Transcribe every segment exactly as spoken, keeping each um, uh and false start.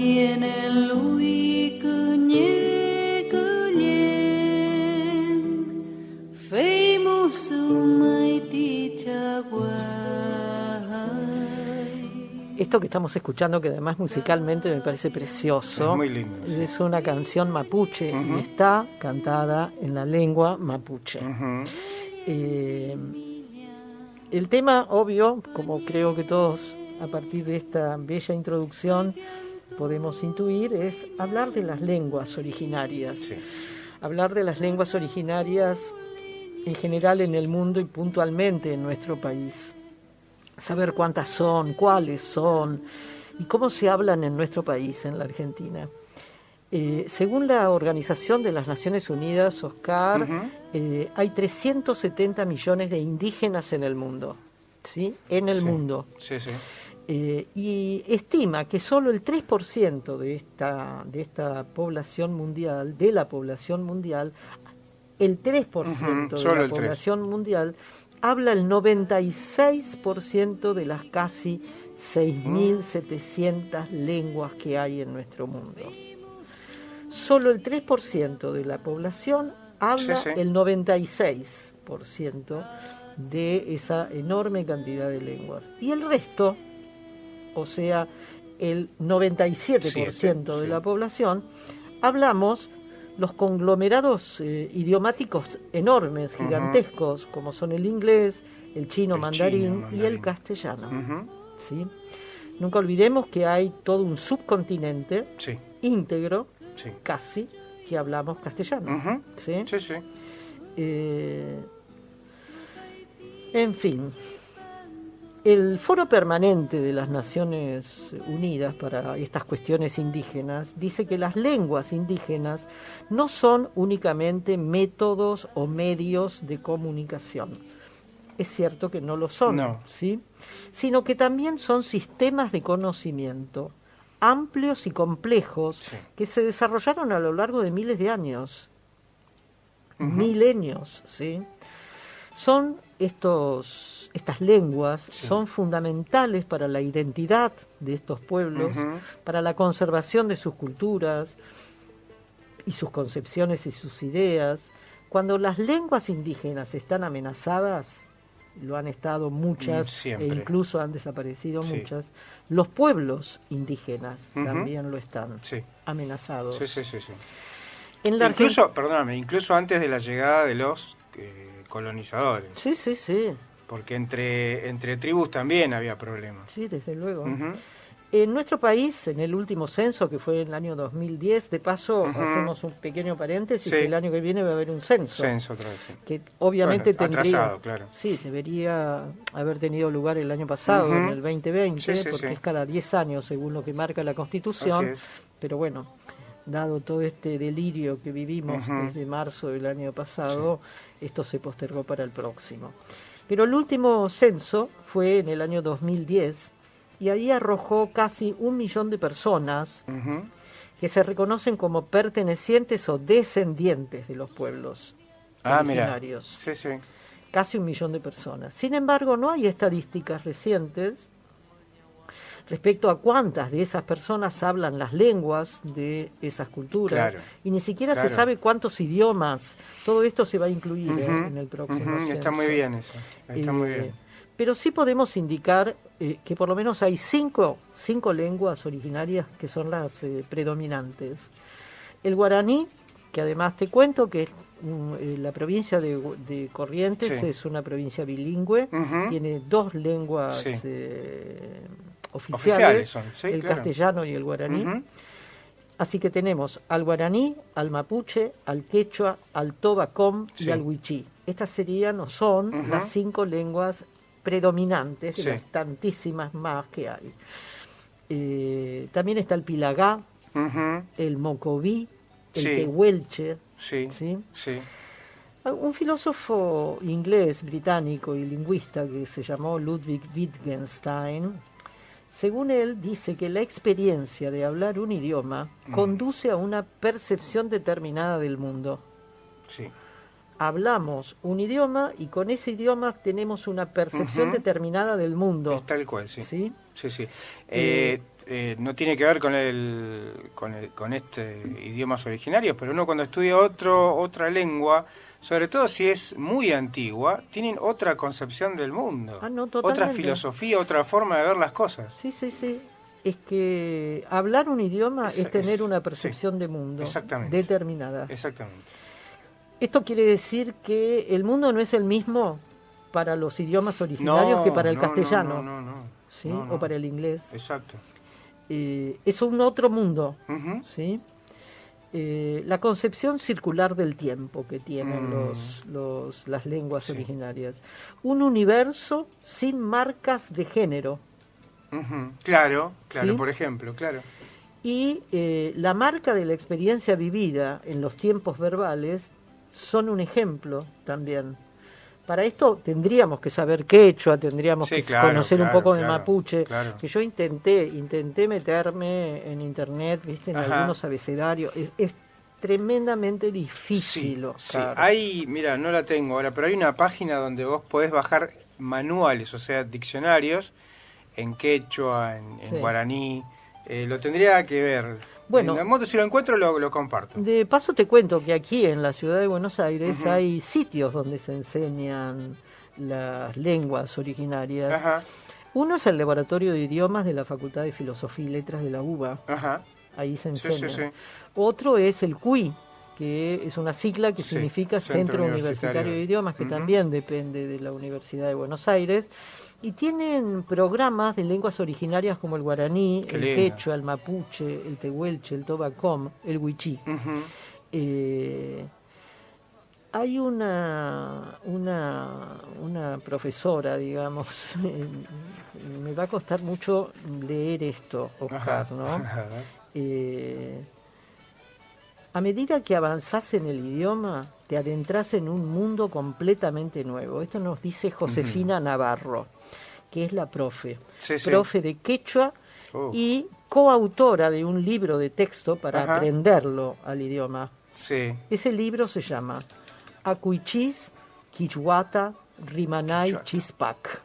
Esto que estamos escuchando, que además musicalmente me parece precioso, es muy lindo, sí. Es una canción mapuche, uh-huh. y está cantada en la lengua mapuche. Uh-huh. Eh, el tema, obvio, como creo que todos a partir de esta bella introducción podemos intuir, es hablar de las lenguas originarias. Sí. Hablar de las lenguas originarias en general en el mundo y puntualmente en nuestro país. Saber cuántas son, cuáles son y cómo se hablan en nuestro país, en la Argentina. Eh, según la Organización de las Naciones Unidas, Oscar, uh-huh. eh, hay trescientos setenta millones de indígenas en el mundo, ¿sí? En el sí. mundo. Sí, sí. Eh, y estima que solo el tres por ciento de esta, de esta población mundial, de la población mundial, el tres por ciento uh-huh. de la población tres. mundial, habla el noventa y seis por ciento de las casi seis mil setecientas mm. lenguas que hay en nuestro mundo. Solo el tres por ciento de la población habla sí, sí. el noventa y seis por ciento de esa enorme cantidad de lenguas. Y el resto, o sea, el noventa y siete por ciento Siete, de sí. la población, hablamos los conglomerados eh, idiomáticos enormes, gigantescos, uh-huh. como son el inglés, el chino, el mandarín, chino mandarín y el castellano. Uh-huh. ¿Sí? Nunca olvidemos que hay todo un subcontinente sí. íntegro, sí. casi, que hablamos castellano. Uh-huh. ¿Sí? Sí, sí. Eh, en fin, el Foro Permanente de las Naciones Unidas para estas cuestiones indígenas dice que las lenguas indígenas no son únicamente métodos o medios de comunicación. Es cierto que no lo son, no. ¿sí? Sino que también son sistemas de conocimiento amplios y complejos sí. que se desarrollaron a lo largo de miles de años, uh-huh. milenios, ¿sí? Son estos, estas lenguas sí. son fundamentales para la identidad de estos pueblos, uh-huh. para la conservación de sus culturas y sus concepciones y sus ideas. Cuando las lenguas indígenas están amenazadas, lo han estado muchas Siempre. e incluso han desaparecido sí. muchas, los pueblos indígenas uh-huh. también lo están sí. amenazados. Sí, sí, sí, sí. En la incluso, Argent... perdóname, incluso antes de la llegada de los eh, colonizadores. Sí, sí, sí. Porque entre, entre tribus también había problemas. Sí, desde luego. Uh-huh. En nuestro país, en el último censo, que fue en el año dos mil diez, de paso, uh-huh. hacemos un pequeño paréntesis, sí. el año que viene va a haber un censo. Censo otra vez, sí. Que obviamente bueno, tendría... atrasado, claro. Sí, debería haber tenido lugar el año pasado, uh-huh. en el veinte veinte, sí, sí, porque sí. es cada diez años, según lo que marca la Constitución. Pero bueno, dado todo este delirio que vivimos uh-huh. desde marzo del año pasado, sí. esto se postergó para el próximo. Pero el último censo fue en el año dos mil diez, y ahí arrojó casi un millón de personas uh-huh. que se reconocen como pertenecientes o descendientes de los pueblos ah, originarios. Mira. Sí, sí. Casi un millón de personas. Sin embargo, no hay estadísticas recientes respecto a cuántas de esas personas hablan las lenguas de esas culturas. Claro, y ni siquiera claro. se sabe cuántos idiomas. Todo esto se va a incluir uh-huh. eh, en el próximo uh-huh. censo. Está muy bien eso. Está eh, muy bien. Pero sí podemos indicar eh, que por lo menos hay cinco, cinco lenguas originarias que son las eh, predominantes. El guaraní, que además te cuento que um, eh, la provincia de, de Corrientes sí. es una provincia bilingüe, uh-huh. tiene dos lenguas sí. eh, oficiales, oficiales son. Sí, el claro. castellano y el guaraní. Uh-huh. Así que tenemos al guaraní, al mapuche, al quechua, al tobacom sí. y al huichí. Estas serían o son uh-huh. las cinco lenguas predominantes de sí. las tantísimas más que hay. Eh, también está el pilagá, uh-huh. el mocoví, el sí. tehuelche. Sí. ¿sí? Sí. Un filósofo inglés, británico y lingüista que se llamó Ludwig Wittgenstein, según él, dice que la experiencia de hablar un idioma mm. conduce a una percepción determinada del mundo. Sí. Hablamos un idioma y con ese idioma tenemos una percepción uh-huh. determinada del mundo. Es tal cual, sí. ¿Sí? Sí, sí. Eh, eh, no tiene que ver con el, con el con este idiomas originarios, pero uno cuando estudia otro otra lengua, sobre todo si es muy antigua, tienen otra concepción del mundo, ah, no, otra filosofía, otra forma de ver las cosas. Sí, sí, sí. Es que hablar un idioma es, es tener es, una percepción sí, de mundo determinada. Exactamente. Esto quiere decir que el mundo no es el mismo para los idiomas originarios no, que para el no, castellano, no, no, no, no, ¿sí? no, no. O para el inglés. Exacto. Eh, es un otro mundo, uh-huh. ¿sí? Eh, la concepción circular del tiempo que tienen mm. los, los, las lenguas sí. originarias. Un universo sin marcas de género. Uh-huh. Claro, claro, ¿sí? Por ejemplo, claro. Y eh, la marca de la experiencia vivida en los tiempos verbales son un ejemplo también. Para esto tendríamos que saber quechua, tendríamos sí, que claro, conocer claro, un poco claro, de mapuche, claro. que yo intenté, intenté meterme en internet, viste, en Ajá. algunos abecedarios, es, es tremendamente difícil. Sí, sí, hay, mira, no la tengo ahora, pero hay una página donde vos podés bajar manuales, o sea, diccionarios, en quechua, en, en sí. guaraní, eh, lo tendría que ver. Bueno, en la moto, si lo encuentro, lo, lo comparto. De paso te cuento que aquí en la ciudad de Buenos Aires uh-huh. hay sitios donde se enseñan las lenguas originarias. Ajá. Uno es el Laboratorio de Idiomas de la Facultad de Filosofía y Letras de la U B A. Ajá. Ahí se enseña. Sí, sí, sí. Otro es el C U I, que es una sigla que sí, significa Centro, Centro Universitario. Universitario de Idiomas, que uh-huh. también depende de la Universidad de Buenos Aires. Y tienen programas de lenguas originarias como el guaraní, Qué el lindo. quechua, el mapuche, el tehuelche, el tobacom, el huichí. Uh-huh. Eh, hay una, una, una profesora, digamos, me va a costar mucho leer esto, Oscar, Ajá. ¿no? Eh, a medida que avanzás en el idioma, te adentrás en un mundo completamente nuevo. Esto nos dice Josefina uh-huh. Navarro, que es la profe, sí, sí. profe de quechua uh. y coautora de un libro de texto para Ajá. aprenderlo al idioma. Sí. Ese libro se llama Acuichis, Quichuata, Rimanay, Chispac.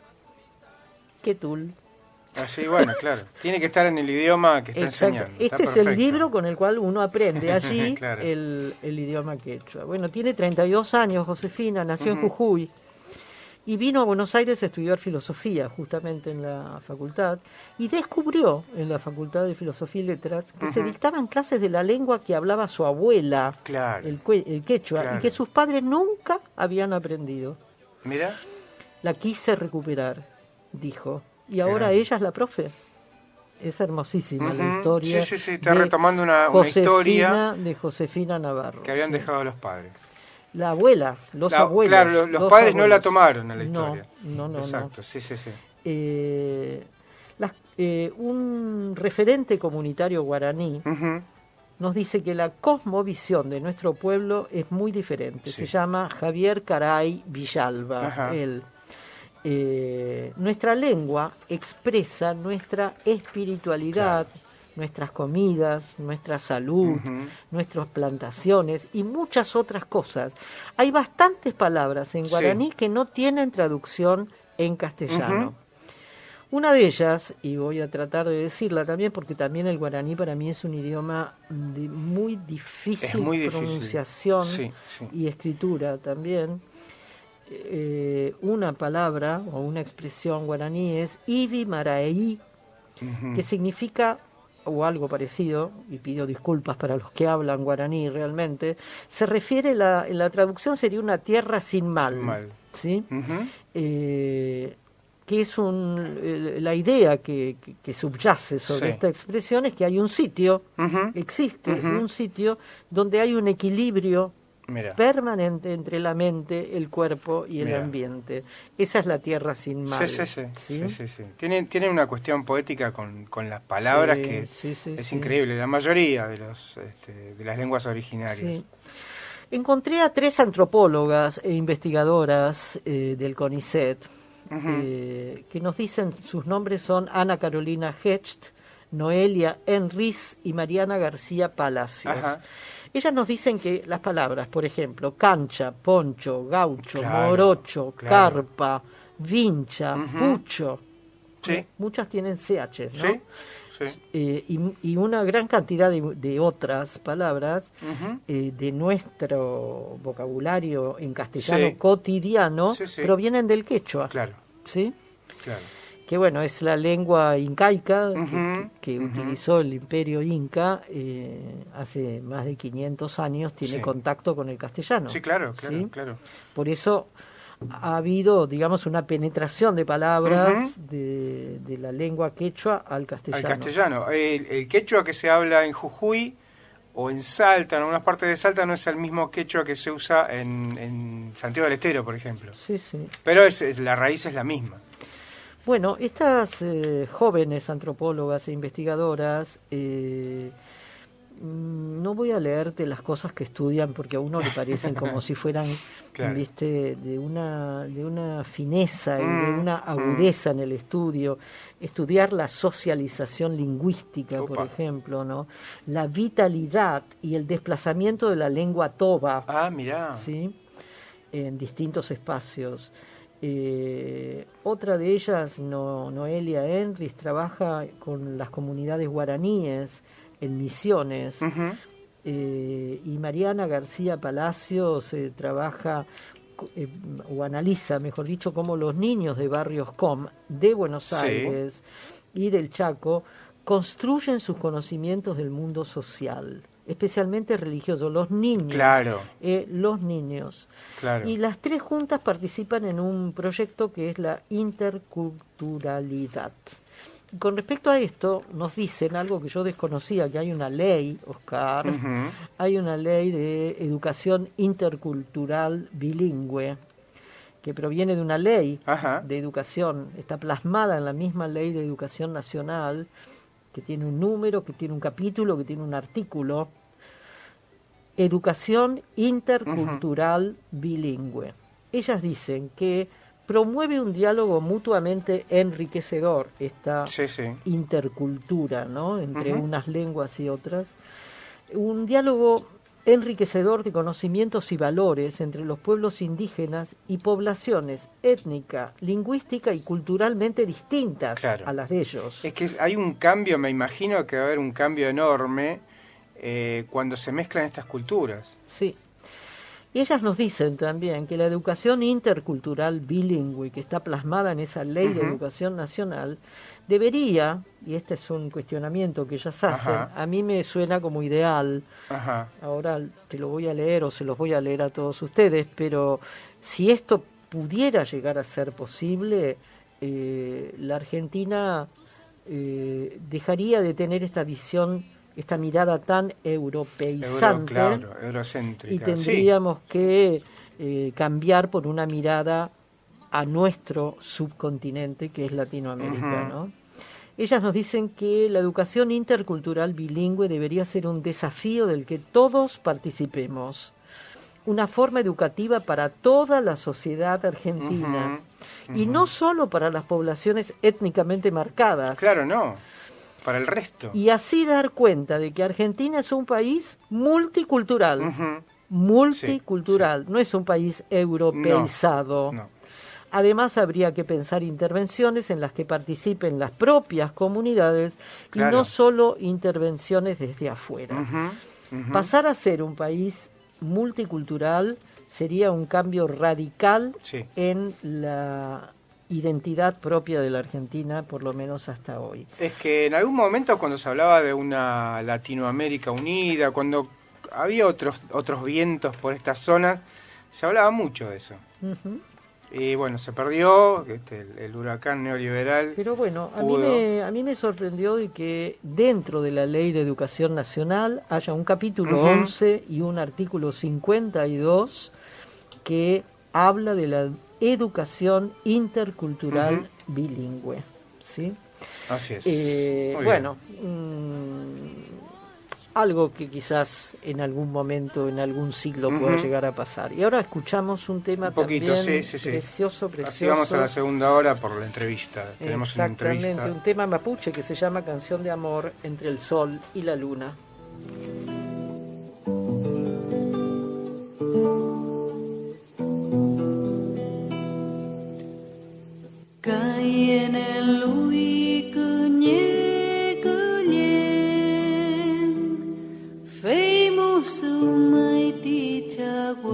¿Qué tul? Así, bueno, claro. Tiene que estar en el idioma que está Exacto. enseñando. Este está es perfecto. el libro con el cual uno aprende allí claro. el, el idioma quechua. Bueno, tiene treinta y dos años, Josefina, nació uh-huh. en Jujuy y vino a Buenos Aires a estudiar filosofía, justamente en la facultad, y descubrió en la Facultad de Filosofía y Letras que uh-huh. se dictaban clases de la lengua que hablaba su abuela, claro. el, el quechua, claro. y que sus padres nunca habían aprendido. Mira. La quise recuperar, dijo. Y ahora ella es la profe. Es hermosísima uh-huh. la historia. Sí, sí, sí, está retomando una, una historia de Josefina Navarro. Que habían sí. dejado los padres. La abuela, los la, abuelos. Claro, los, los padres abuelos. no la tomaron a la historia. No, no, no. Exacto, no. sí, sí, sí. Eh, las, eh, un referente comunitario guaraní uh-huh. nos dice que la cosmovisión de nuestro pueblo es muy diferente. Sí. Se llama Javier Caray Villalba. Uh-huh. Él. Eh, nuestra lengua expresa nuestra espiritualidad, claro. nuestras comidas, nuestra salud, uh-huh. nuestras plantaciones y muchas otras cosas. Hay bastantes palabras en guaraní sí. que no tienen traducción en castellano. Uh-huh. Una de ellas, y voy a tratar de decirla también porque también el guaraní para mí es un idioma de muy difícil, muy difícil. pronunciación sí, sí. y escritura también. Eh, una palabra o una expresión guaraní es Ibi Maraí, uh-huh. que significa, o algo parecido, y pido disculpas para los que hablan guaraní realmente, se refiere, la, la traducción sería una tierra sin mal, sin mal. ¿sí? Uh-huh. Eh, que es un, eh, la idea que, que, que subyace sobre sí. esta expresión es que hay un sitio, uh-huh. existe uh-huh. un sitio donde hay un equilibrio Mira. permanente entre la mente, el cuerpo y el Mira. ambiente. Esa es la tierra sin mal. Sí, sí, sí. ¿sí? sí, sí, sí. Tiene, tiene una cuestión poética con, con las palabras sí, que sí, sí, es sí. increíble. La mayoría de los este, de las lenguas originarias. Sí. Encontré a tres antropólogas e investigadoras eh, del CONICET uh-huh. eh, que nos dicen, sus nombres son Ana Carolina Hecht, Noelia Enris y Mariana García Palacios. Ajá. Ellas nos dicen que las palabras, por ejemplo, cancha, poncho, gaucho, claro, morocho, claro. carpa, vincha, uh-huh. pucho, Sí. Muchas tienen C H, ¿no? Sí. Sí. Eh, y, y una gran cantidad de, de otras palabras uh-huh. eh, de nuestro vocabulario en castellano sí. cotidiano sí, sí. provienen del quechua. Claro. ¿Sí? Claro. Que bueno, es la lengua incaica uh-huh. que, que uh-huh. utilizó el imperio inca eh, hace más de quinientos años, tiene sí. contacto con el castellano. Sí, claro, claro, ¿sí? claro. Por eso ha habido, digamos, una penetración de palabras uh-huh. de, de la lengua quechua al castellano. Al castellano. El, el quechua que se habla en Jujuy o en Salta, en algunas partes de Salta, no es el mismo quechua que se usa en, en Santiago del Estero, por ejemplo. Sí, sí. Pero es, es, la raíz es la misma. Bueno, estas eh, jóvenes antropólogas e investigadoras... Eh, no voy a leerte las cosas que estudian porque a uno le parecen como si fueran claro. viste de una de una fineza y mm, de una agudeza mm. en el estudio, estudiar la socialización lingüística, Opa. por ejemplo, ¿no? La vitalidad y el desplazamiento de la lengua toba, ah, mirá. ¿sí? En distintos espacios. Eh, otra de ellas, no, Noelia Enris, trabaja con las comunidades guaraníes en Misiones, uh-huh. eh, y Mariana García Palacios eh, trabaja eh, o analiza, mejor dicho, cómo los niños de barrios C O M de Buenos sí. Aires y del Chaco construyen sus conocimientos del mundo social, especialmente religioso, los niños, claro. eh, los niños. Claro. Y las tres juntas participan en un proyecto que es la interculturalidad. Con respecto a esto, nos dicen algo que yo desconocía, que hay una ley, Oscar, uh-huh. hay una ley de educación intercultural bilingüe, que proviene de una ley Ajá. de educación, está plasmada en la misma ley de educación nacional, que tiene un número, que tiene un capítulo, que tiene un artículo, educación intercultural uh-huh. bilingüe. Ellas dicen que promueve un diálogo mutuamente enriquecedor, esta sí, sí. intercultura, ¿no? Entre uh-huh. unas lenguas y otras. Un diálogo enriquecedor de conocimientos y valores entre los pueblos indígenas y poblaciones étnica, lingüística y culturalmente distintas claro. a las de ellos. Es que hay un cambio, me imagino que va a haber un cambio enorme eh, cuando se mezclan estas culturas. Sí. Y ellas nos dicen también que la educación intercultural bilingüe, que está plasmada en esa ley uh-huh. de educación nacional, debería, y este es un cuestionamiento que ellas hacen, Ajá. a mí me suena como ideal, Ajá. ahora te lo voy a leer o se los voy a leer a todos ustedes, pero si esto pudiera llegar a ser posible, eh, la Argentina eh, dejaría de tener esta visión, esta mirada tan europeizante, Euro, claro, eurocéntrica. Y tendríamos sí. que eh, cambiar por una mirada a nuestro subcontinente, que es Latinoamérica, uh-huh. ¿no? Ellas nos dicen que la educación intercultural bilingüe debería ser un desafío del que todos participemos, una forma educativa para toda la sociedad argentina, uh-huh. Uh-huh. y no solo para las poblaciones étnicamente marcadas. Claro, no. Para el resto. Y así dar cuenta de que Argentina es un país multicultural, uh-huh. multicultural, sí, sí. no es un país europeizado. No, no. Además, habría que pensar intervenciones en las que participen las propias comunidades claro. y no solo intervenciones desde afuera. Uh-huh. Uh-huh. Pasar a ser un país multicultural sería un cambio radical sí. en la identidad propia de la Argentina, por lo menos hasta hoy. Es que en algún momento cuando se hablaba de una Latinoamérica unida, cuando había otros otros vientos por estas zonas, se hablaba mucho de eso. Uh-huh. Y bueno, se perdió este, el, el huracán neoliberal. Pero bueno, a mí, me, a mí me sorprendió de que dentro de la Ley de Educación Nacional haya un capítulo uh-huh. once y un artículo cincuenta y dos que habla de la educación intercultural uh-huh. bilingüe, ¿sí? Así es. Eh, bueno, mmm, algo que quizás en algún momento, en algún siglo uh-huh. pueda llegar a pasar. Y ahora escuchamos un tema un poquito, también sí, sí, sí. precioso, precioso. Así vamos a la segunda hora por la entrevista. Tenemos Exactamente, una entrevista. Un tema mapuche que se llama Canción de Amor entre el Sol y la Luna. Caí en el huir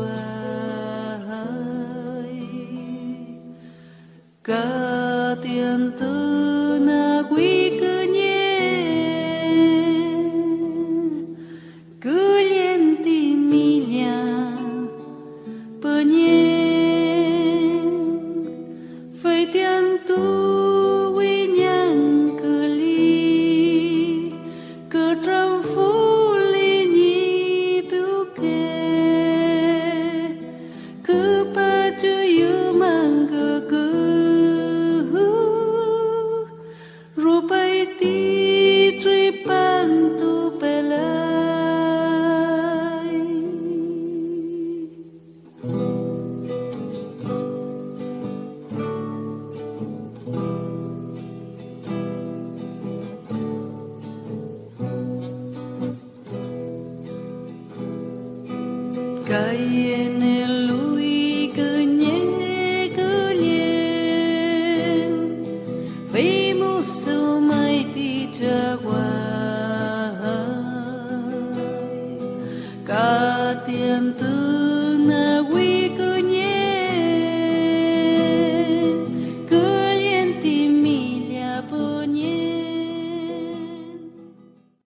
cả tiền tư na quý cứ nhé cứ liên tìm mi nhà bờ nhé phải tiền tu quý nhân cứ li cứ trăm phú li nhị biểu kê cứ ba chữ yêu mang cứ cứ Cae en